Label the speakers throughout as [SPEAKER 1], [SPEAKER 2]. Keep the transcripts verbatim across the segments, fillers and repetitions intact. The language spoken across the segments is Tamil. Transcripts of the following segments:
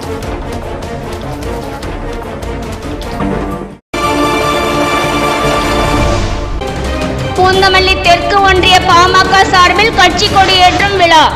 [SPEAKER 1] பூந்தமல்லி தெற்கு ஒன்றிய பாமக சார்பில் கட்சி கொடியேற்றும் விழா.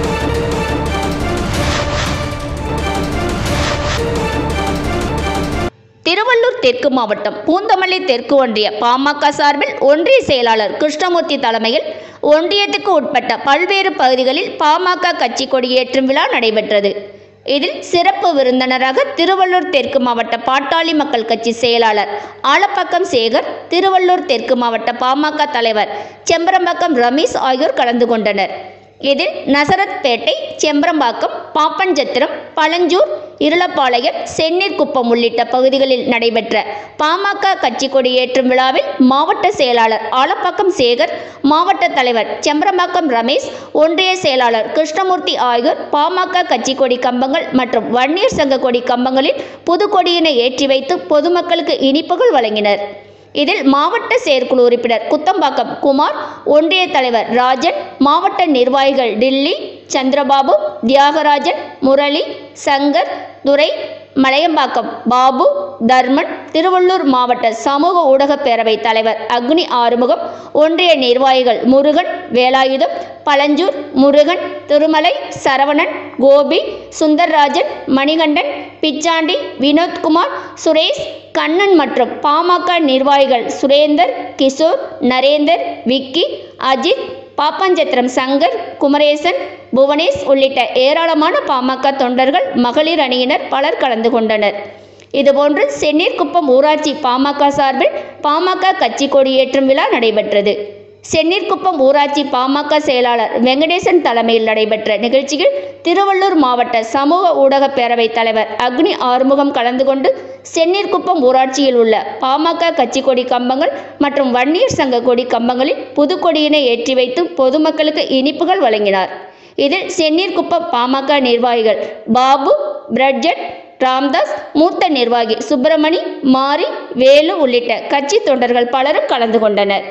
[SPEAKER 1] திருவள்ளூர் தெற்கு மாவட்டம் பூந்தமல்லி தெற்கு ஒன்றிய பாமக சார்பில் ஒன்றிய செயலாளர் கிருஷ்ணமூர்த்தி தலைமையில் ஒன்றியத்துக்கு உட்பட்ட பல்வேறு பகுதிகளில் பாமக கட்சி கொடியேற்றும் விழா நடைபெற்றது. இதில் சிறப்பு விருந்தினராக திருவள்ளூர் தெற்கு மாவட்ட பாட்டாளி மக்கள் கட்சி செயலாளர் ஆலப்பாக்கம் சேகர், திருவள்ளூர் தெற்கு மாவட்ட பாமக தலைவர் செம்பரம்பாக்கம் ரமேஷ் ஆகியோர் கலந்து கொண்டனர். இதில் நசரத்பேட்டை, செம்பரம்பாக்கம், பாப்பன்சத்திரம், பழஞ்சூர், இருளப்பாளையம், செந்நீர்குப்பம் உள்ளிட்ட பகுதிகளில் நடைபெற்ற பாமக கட்சி கொடியேற்றும் விழாவில் மாவட்ட செயலாளர் ஆலப்பாக்கம் சேகர், மாவட்ட தலைவர் செம்பரம்பாக்கம் ரமேஷ், ஒன்றிய செயலாளர் கிருஷ்ணமூர்த்தி ஆகியோர் பாமக கட்சி கொடி கம்பங்கள் மற்றும் வன்னியர் சங்க கொடி கம்பங்களில் புதுக்கொடியினை ஏற்றி வைத்து பொதுமக்களுக்கு இனிப்புகள் வழங்கினர். இதில் மாவட்ட செயற்குழு உறுப்பினர் குத்தம்பாக்கம் குமார், ஒன்றிய தலைவர் ராஜன், மாவட்ட நிர்வாகிகள் டில்லி, சந்திரபாபு, தியாகராஜன், முரளி, சங்கர், துரை, மலையம்பாக்கம் பாபு, தர்மன், திருவள்ளூர் மாவட்ட சமூக ஊடக பேரவை தலைவர் அக்னி ஆறுமுகம், ஒன்றிய நிர்வாகிகள் முருகன், வேலாயுதம், பழஞ்சூர், முருகன், திருமலை, சரவணன், கோபி, சுந்தர்ராஜன், மணிகண்டன், பிச்சாண்டி, வினோத்குமார், சுரேஷ், கண்ணன் மற்றும் பாமக நிர்வாகிகள் சுரேந்தர், கிஷோர், நரேந்தர், விக்கி, அஜித், பாப்பஞ்சத்திரம் சங்கர், குமரேசன், புவனேஷ் உள்ளிட்ட ஏராளமான பாமக தொண்டர்கள், மகளிர் அணியினர் பலர் கலந்து கொண்டனர். இதுபோன்று செந்நீர்குப்பம் ஊராட்சி பாமக சார்பில் பாமக கட்சி கொடியேற்றும் விழா நடைபெற்றது. செந்நீர்குப்பம் ஊராட்சி பாமக செயலாளர் வெங்கடேசன் தலைமையில் நடைபெற்ற நிகழ்ச்சியில் திருவள்ளூர் மாவட்ட சமூக ஊடக பேரவை தலைவர் அக்னி ஆறுமுகம் கலந்து கொண்டு செந்நீர்குப்பம் ஊராட்சியில் உள்ள பாமக கட்சி கொடி கம்பங்கள் மற்றும் வன்னியர் சங்க கொடி கம்பங்களில் புதுக்கொடியினை ஏற்றி வைத்து பொதுமக்களுக்கு இனிப்புகள் வழங்கினார். இதில் செந்நீர்குப்பம் பாமக நிர்வாகிகள் பாபு, பிரட்ஜட், ராம்தாஸ், மூத்த நிர்வாகி சுப்பிரமணி, மாரி, வேலு உள்ளிட்ட கட்சி தொண்டர்கள் பலரும் கலந்து கொண்டனர்.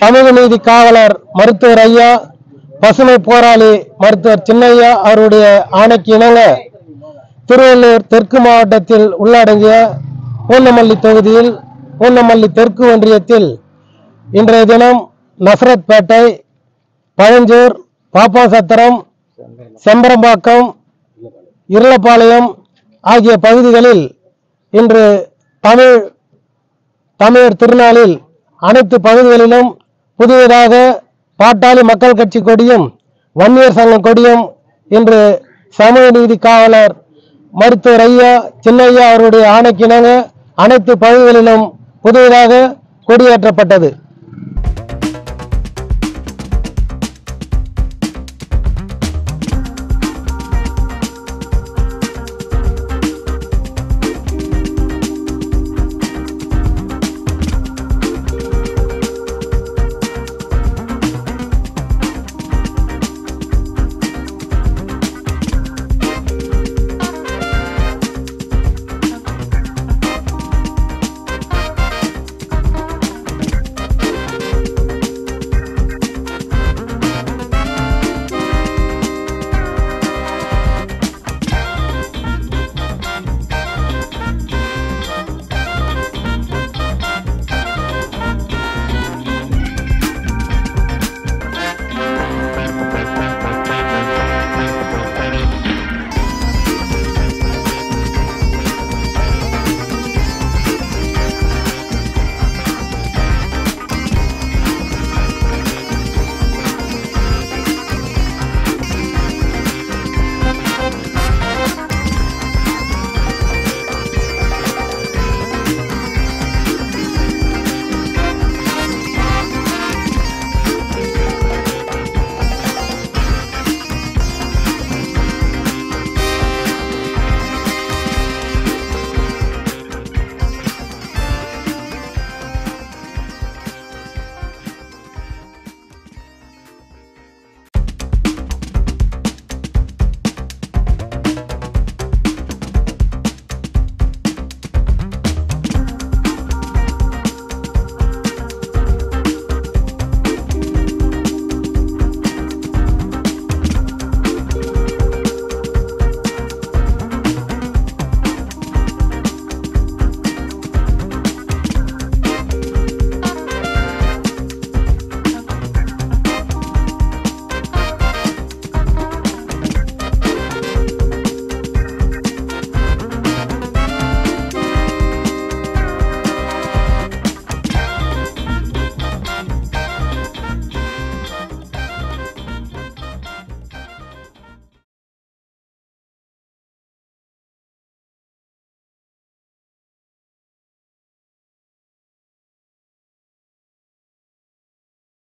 [SPEAKER 2] சமூக நீதி காவலர் மருத்துவர் ஐயா, பசுமை போராளி மருத்துவர் சின்னையா அவருடைய ஆணைக்கு இணங்க திருவள்ளூர் தெற்கு மாவட்டத்தில் உள்ளடங்கிய பூந்தமல்லி தொகுதியில் பூந்தமல்லி தெற்கு ஒன்றியத்தில் இன்றைய தினம் நசரத்பேட்டை, பழஞ்சூர், பாப்பாசத்திரம், செம்பரம்பாக்கம், இருளப்பாளையம் ஆகிய பகுதிகளில் இன்று தமிழ் தமிழர் திருநாளில் அனைத்து பகுதிகளிலும் புதியதாக பாட்டாளி மக்கள் கட்சி கொடியும் வன்னியர் சங்கம் கொடியும் இன்று சமூக நீதி காவலர் மருத்துவர் ஐயா சின்னையா அவருடைய ஆணைக்கிணங்க அனைத்து பகுதிகளிலும் புதியதாக கொடியேற்றப்பட்டது.